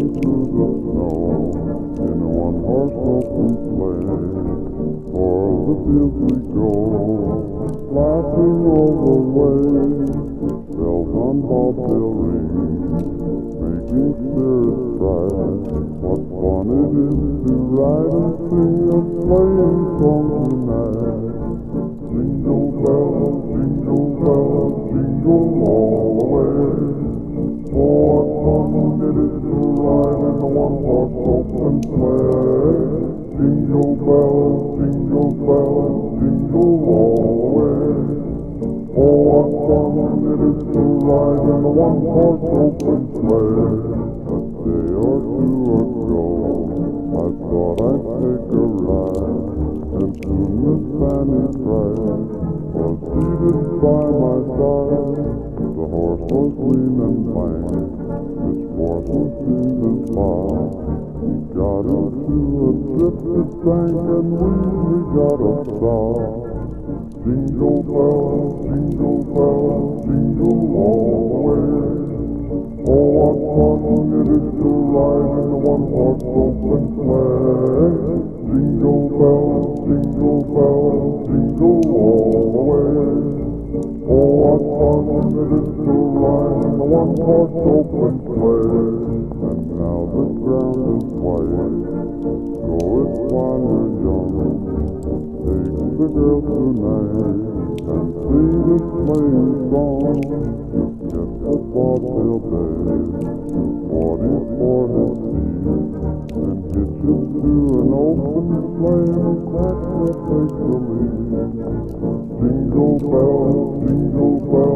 through the snow in a one-horse open sleigh. For the fields we go, laughing all the way. Bells on bobtail ring, making spirits bright. What fun it is to ride and sing a sleighing song tonight. Jingle bells, jingle all the way. Oh, what fun it is to ride in a one-horse open sleigh. Jingle bells, jingle all the way. Oh, what fun it is to ride in a one-horse open sleigh. A day or two ago, I thought I'd take a ride, and soon Miss Fanny Price was seated by my side. The horse was lean and lank, his forces seemed as far. He got into a drifted bank, and we got a start. Jingle bells, jingle all the way. Oh, what fun it is to ride in a one-horse open sleigh. Jingle bells, jingle all the way. Oh, what fun it is to ride in a one-horse open sleigh. And now the ground is white, go it while you're young. Take the girl tonight and sing this sleighing song. Get the bobtail babe to 44 his feet, and hitch him to an open sleigh, and crackle take the lead. Jingle bells, jingle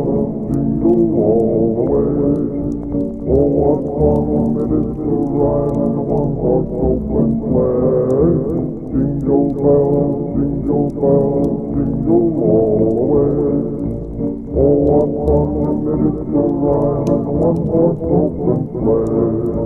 all the way. Oh, what fun it is to ride in a one-horse open sleigh. Jingle bells, jingle all the way. Oh, what fun it is to ride in a one-horse open sleigh.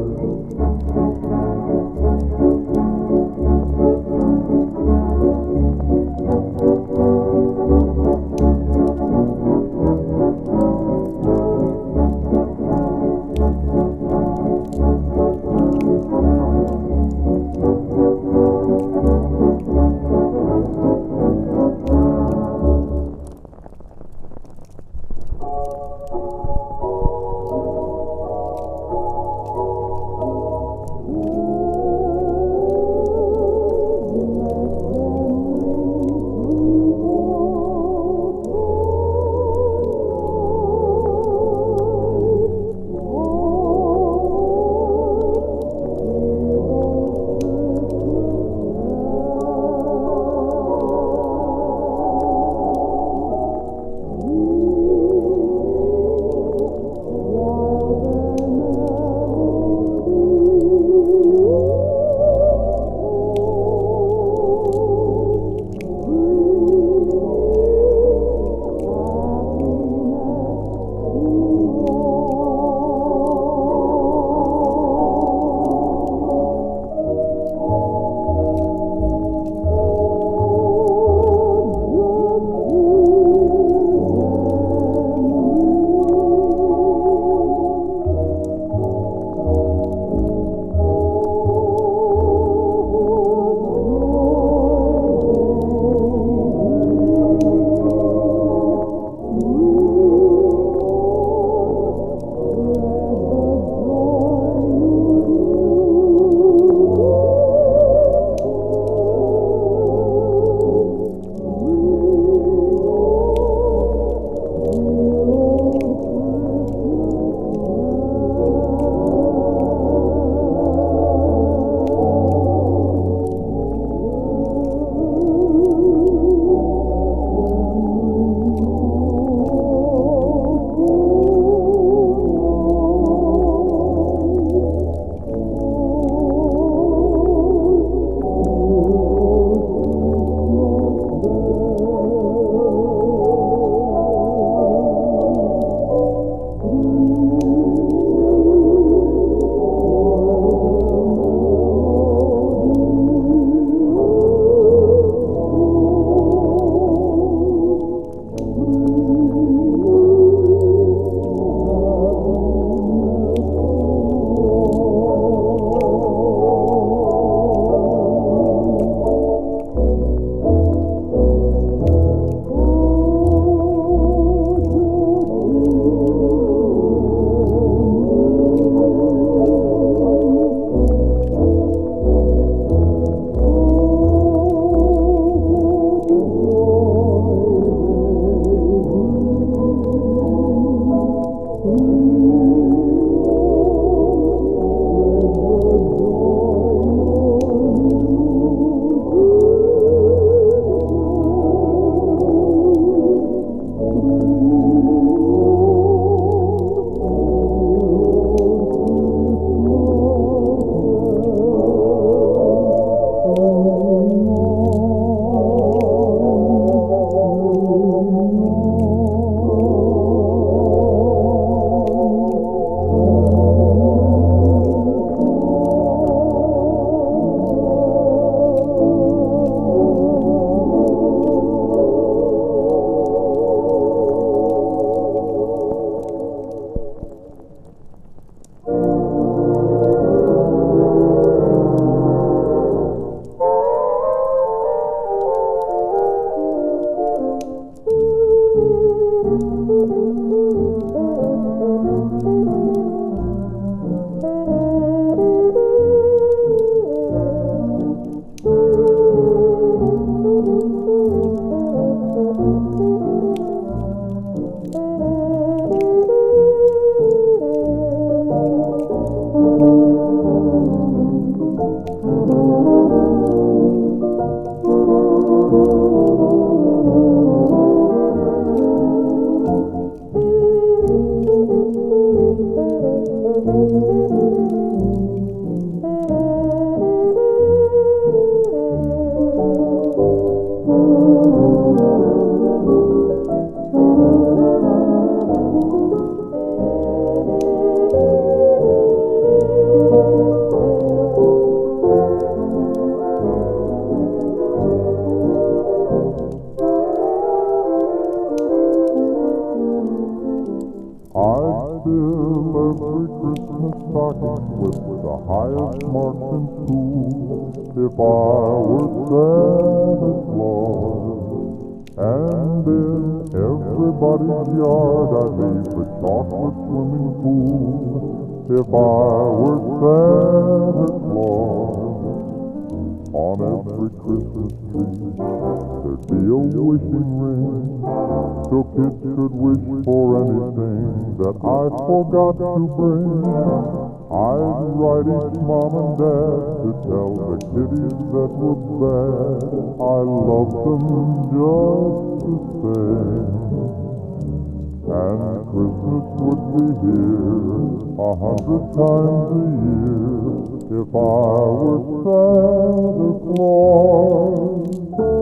the highest marks in school. If I were Santa Claus, and in everybody's yard I'd leave the chocolate swimming pool. If I were Santa Claus, on every Christmas tree there'd be a wishing ring, so kids could wish for anything that I forgot to bring. I'd write each mom and dad to tell the kiddies that were bad I loved them just the same. And Christmas would be here 100 times a year if I were Santa Claus.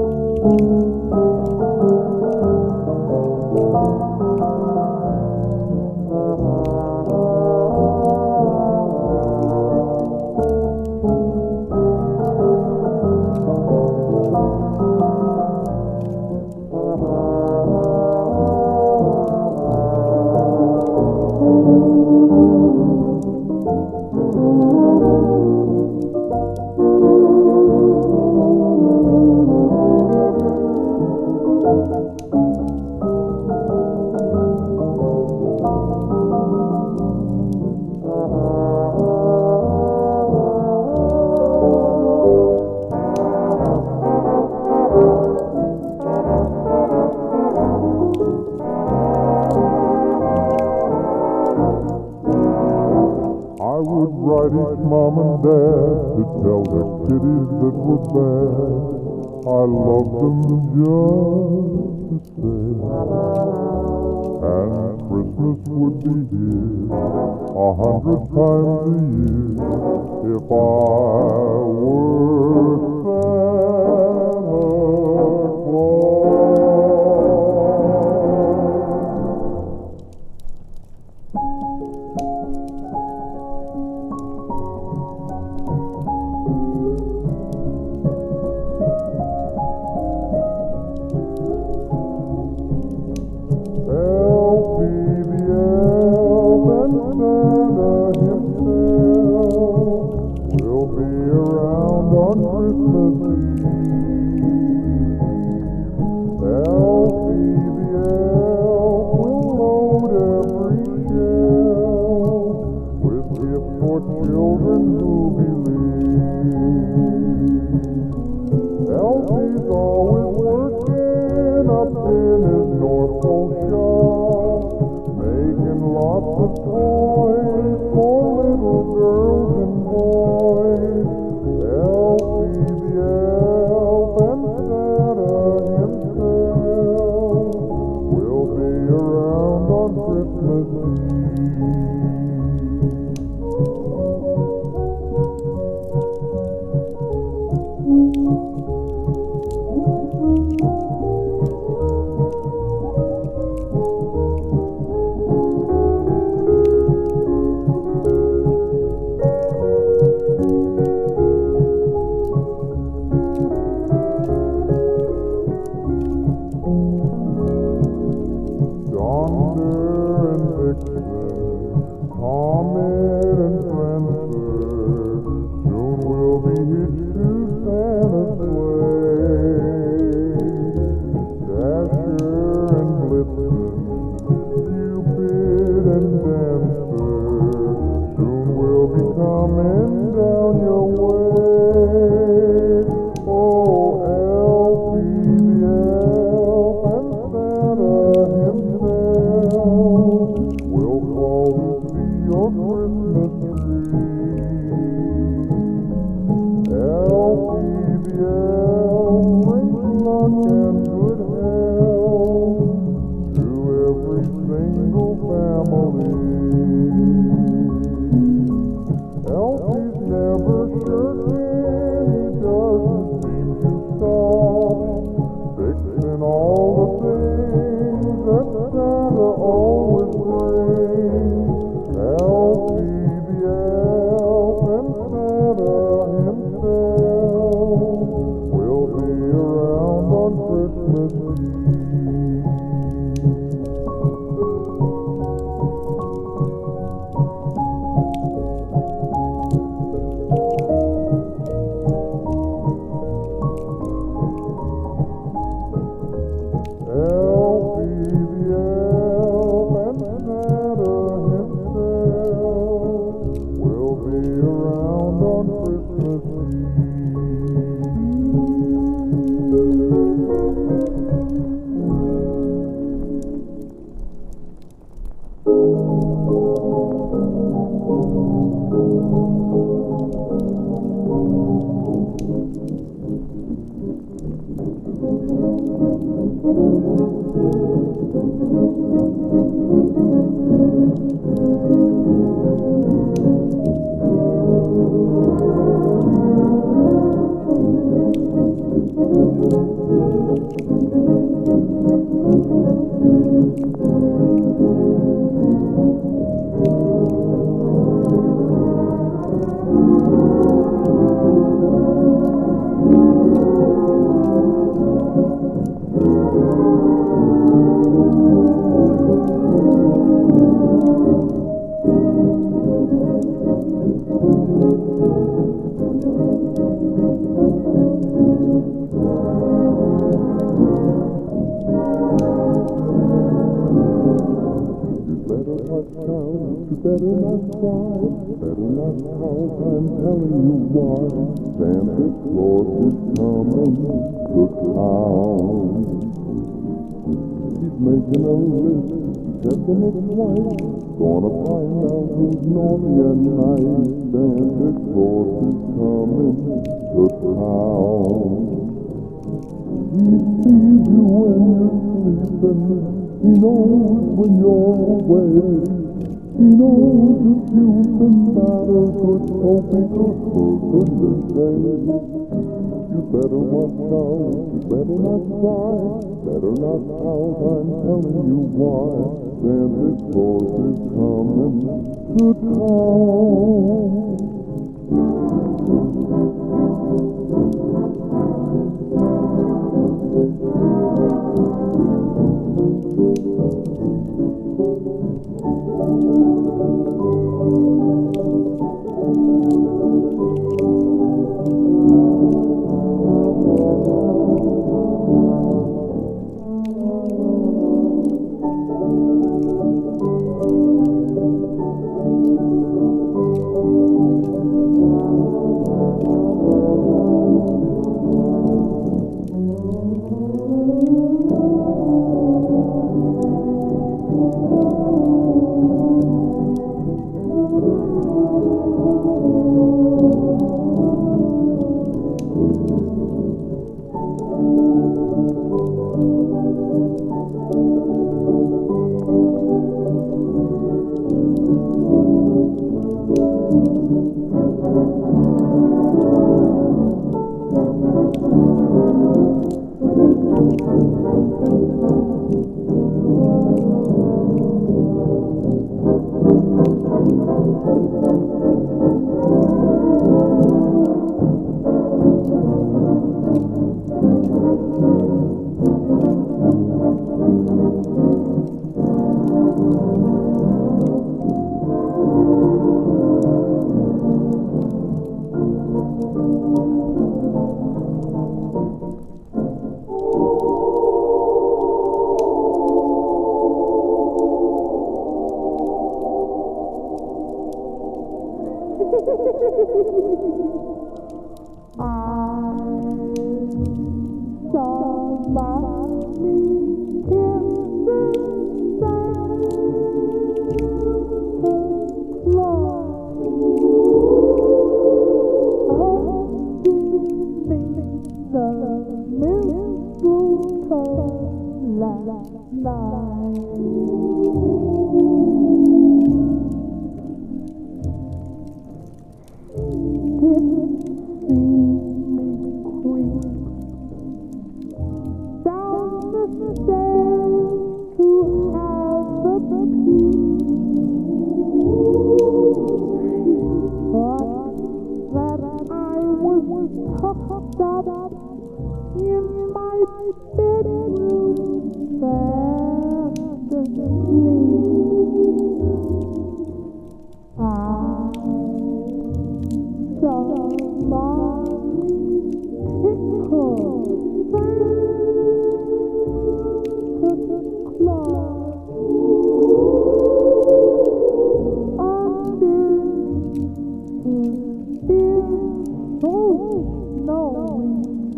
Mom and Dad to tell the kiddies that were bad I loved them just the same. And Christmas would be here 100 times a year if I were Santa Claus. around on Christmas better not cry, better not pout, I'm telling you why. Santa Claus is coming to town. He's making a list, checking it twice, gonna find out who's naughty and nice. Santa Claus is coming to town. He sees you when you're sleeping, he knows when you're awake. He knows if you've been bad or good, so be good for goodness sake. You better watch out, you better not cry, better not pout, I'm telling you why. Santa Claus is coming to town.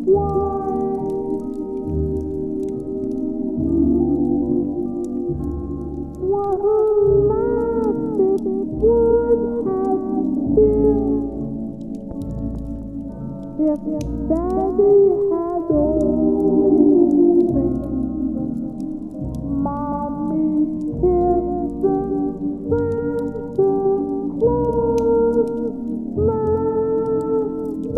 If Daddy had only seen Mommy kissing Santa Claus last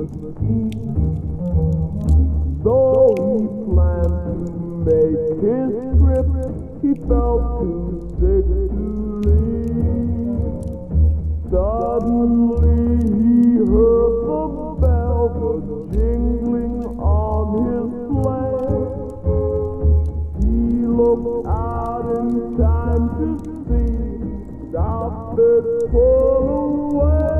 Eve. Though he planned to make his trip, he felt too sick to leave. Suddenly he heard the bells jingling on his sleigh. He looked out in time to see the outfit pull away.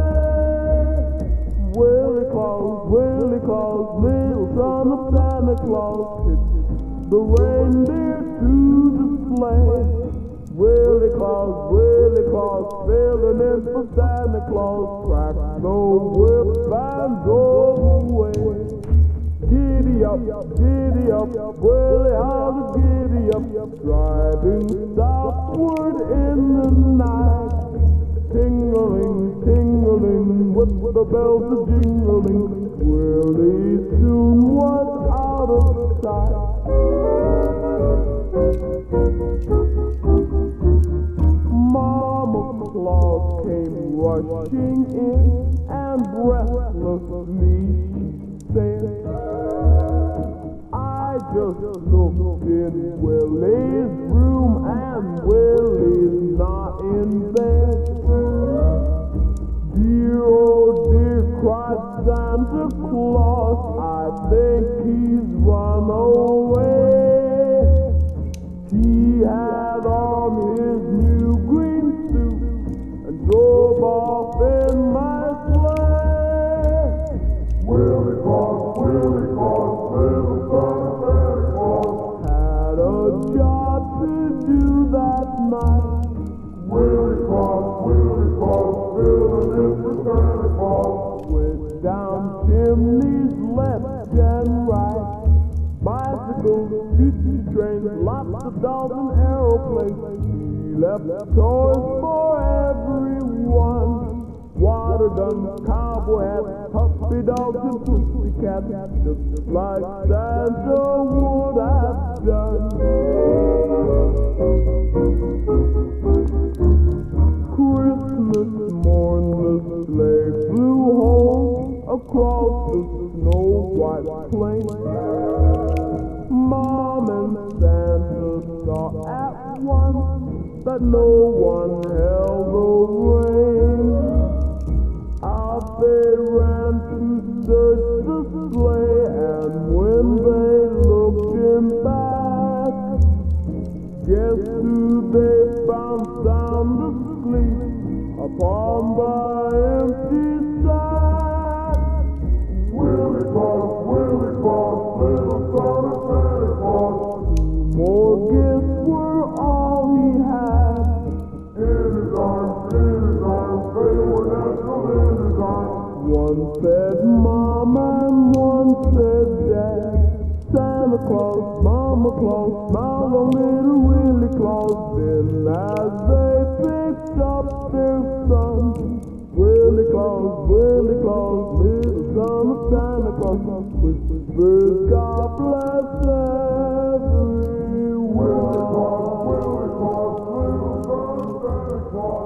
Willie Claus, little son of Santa Claus, hitched the reindeer to the sleigh. Willie Claus, filling in for Santa Claus, cracked the whip and drove away. Giddy up, Willie, how to giddy up, driving southward in the night. Tingling, with the bells a-jingling, Willie soon was out of sight. Mama Claus came rushing in, and breathlessly she said, I just looked in Willie's room, and Willie's not in bed. Dear, oh dear, cried Santa Claus, I think he's run away. He had on his new green suit and drove off in my sleigh. Willie Claus, little son of Santa Claus, had a job to do that night. Willie Claus, filling in for Santa Claus, went down chimneys left and right. Bicycles, choo-choo trains, lots of dolls and aeroplanes. He left toys for everyone. Water guns, cowboy hats, puppy dogs and pussy cats, just like Santa would have done. Christmas morn, the sleigh flew home across the snow-white plain. Mom and Santa saw at once that no one held the rein. Out they ran to search the sleigh, and when they looked in back, guess who they found sound asleep upon the empty sack? Willie Claus, little son of Santa Claus. 2 more gifts were all he had. In his arms, they were nestled in his arms. One said Mom and one said Dad. Santa Claus, Mama Claus, smiled on little Willie Claus. Then as they picked up their son, Willie Claus, little son of Santa Claus, whispers, God bless every Willie Claus, little son of Santa Claus.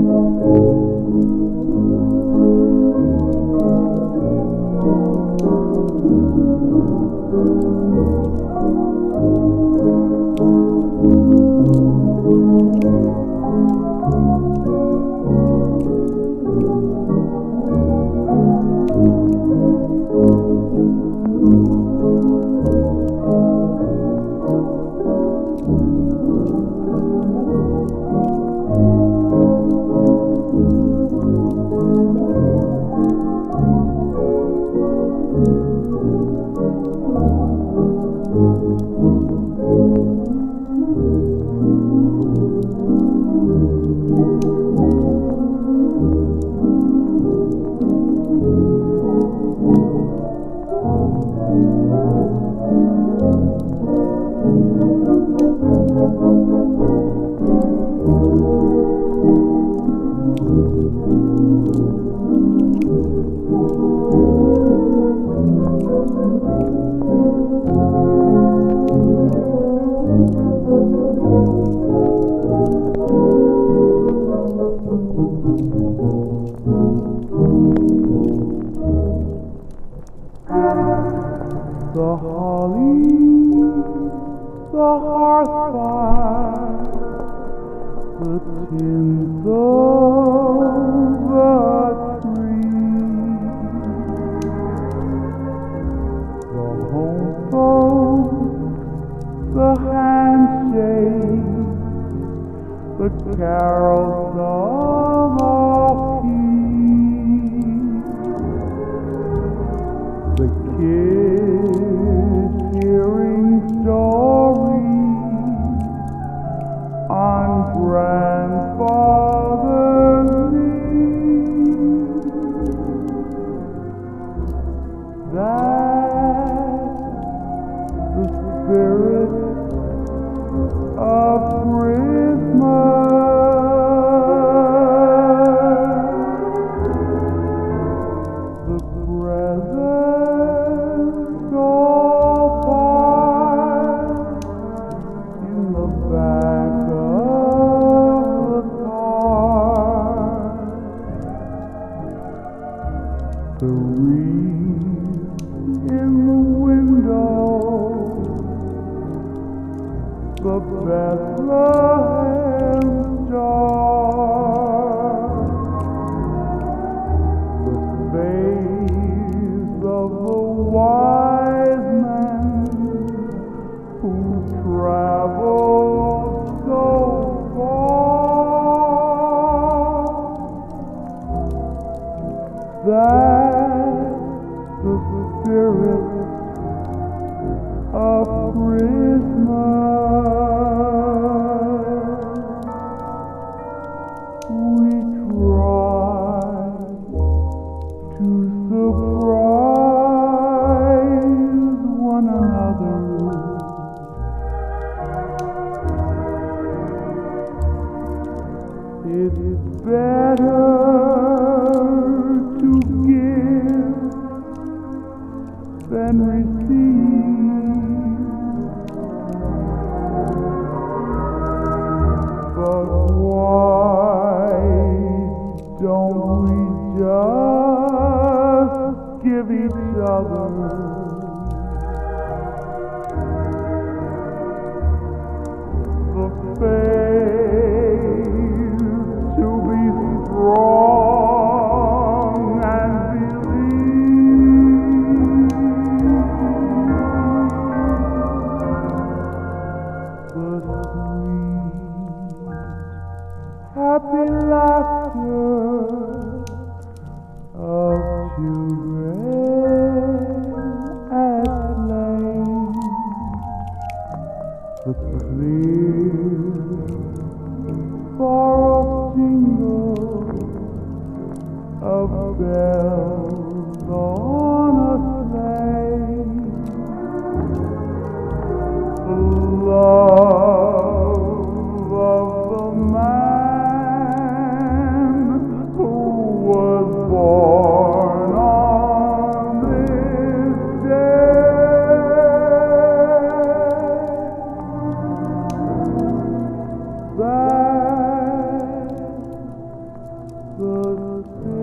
The holly, the hearthfire, the tinsel, the tree, the home folks, the handshake, the carols of all-peace, the kids hearing stories on grandfather's knee. That's the spirit of Christmas. The presents all piled in the back of the car. The wreath in the window, the Bethlehem star, the face of the wise men who traveled so far. That's the spirit of Christmas. We try to surprise one another. It's better to give than receive, but why don't we just give each other the faith to be strong and believe? The sweet, happy laughter of children at play, the clear, far-off jingle of bells on a sleigh, the love of the man who was born on this day. That's the